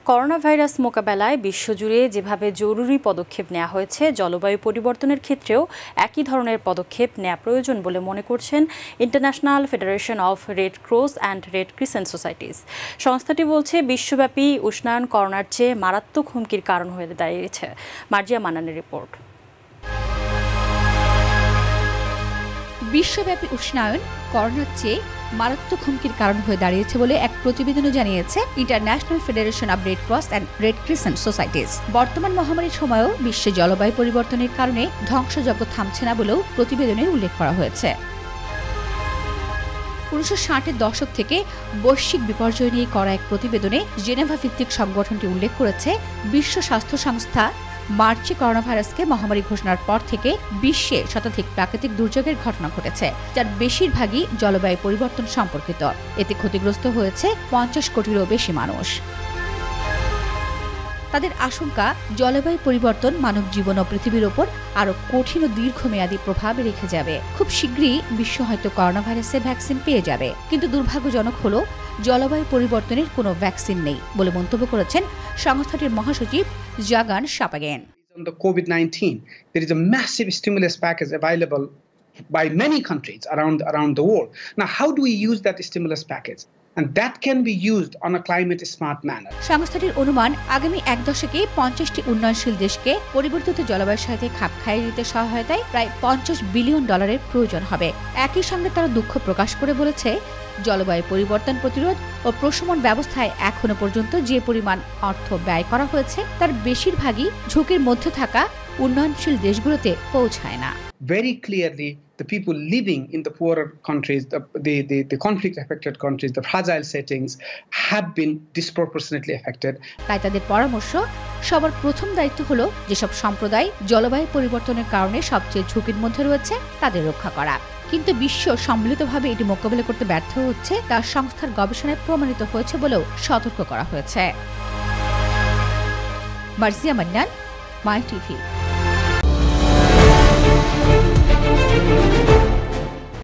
Corona virus মোকাবেলায় বিশ্বজুড়ে যেভাবে জরুরি পদক্ষেপ নেওয়া হয়েছে, জলবায়ু পরিবর্তনের ক্ষেত্রেও একই ধরনের পদক্ষেপ নেওয়া প্রয়োজন বলে মনে করছেন International Federation of Red Cross and Red Crescent Societies. সংস্থাটি বলছে, বিশ্বব্যাপী উষ্ণায়ন করোনার চেয়ে মারাত্মক হুমকির কারণ হয়ে দাঁড়িয়েছে। মার্জিয়া মান্নানের রিপোর্ট। বিশ্বব্যাপী উষ্ণায়ন করোনার চেয়ে মারাত্মক হুমকির কারণ হয়ে দাঁড়িয়েছে বলে এক প্রতিবেদনে জানিয়েছে International Federation of Red Cross and Red Crescent Societies. বর্তমান মহামারীর সময়ও বিশ্বে জলবায়ু পরিবর্তনের কারণে ধ্বংসযজ্ঞ থামছে না বলেও প্রতিবেদনে উল্লেখ করা হয়েছে। 1960-এর দশক থেকে বৈশ্বিক বিপর্যয় নিয়ে করা এক প্রতিবেদনে জেনেভা ভিত্তিক সংগঠনটি উল্লেখ করেছে, বিশ্ব স্বাস্থ্য সংস্থা মার্চে করোনা ভাইরাসকে মহামারী ঘোষণার পর থেকে বিশ্বে শতাধিক প্রাকৃতিক দুর্যোগের ঘটনা ঘটেছে, যার বেশিরভাগই জলবায়ু পরিবর্তন সম্পর্কিত। এতে ক্ষতিগ্রস্ত হয়েছে 50 কোটিরও বেশি মানুষ। তাদের আশঙ্কা, জলবায়ু পরিবর্তন মানব জীবন ও পৃথিবীর ওপর আরও কঠিন ও দীর্ঘমেয়াদী প্রভাব রেখে যাবে। খুব শীঘ্রই বিশ্ব হয়তো করোনা ভাইরাসের ভ্যাকসিন পেয়ে যাবে, কিন্তু দুর্ভাগ্যজনক হলো জলবায়ু পরিবর্তনের কোনো ভ্যাকসিন নেই বলে মন্তব্য করেছেন সংস্থাটির মহাসচিব জাগান শাপাগেন। On the COVID-19, there is a massive stimulus package available by many countries around the world. Now, how do we use that stimulus package? And that can be used on a climate smart manner. সংস্থাটির অনুমান, আগামী এক দশকে 50টি উন্নয়নশীল দেশকে পরিবর্তিত জলবায়ুর সাথে খাপ খাইয়ে দিতে সহায়তায় প্রায় $50 বিলিয়ন প্রয়োজন হবে। একই সঙ্গে তারা দুঃখ প্রকাশ করে বলেছে, জলবায়ু পরিবর্তন প্রতিরোধ ও প্রশমন ব্যবস্থায় এখনো পর্যন্ত যে পরিমাণ অর্থ ব্যয় করা হয়েছে, তার বেশিরভাগই ঝুঁকির মধ্যে থাকা উন্নয়নশীল দেশগুলোতে পৌঁছায় না। Very clearly, the people living in the poorer countries, the conflict-affected countries, the fragile settings have been disproportionately affected. তাই তাদের পরামর্শ, সবার প্রথম দায়িত্ব হলো যেসব সম্প্রদায় জলবায়ু পরিবর্তনের কারণে সবচেয়ে ঝুঁকির মধ্যে রয়েছে তাদের রক্ষা করা। কিন্তু বিশ্ব সম্মিলিতভাবে এটি মোকাবিলা করতে ব্যর্থ হচ্ছে, তা সংস্থার গবেষণায় প্রমাণিত হয়েছে বলেও সতর্ক করা হয়েছে। Marzia Mannan, my TV.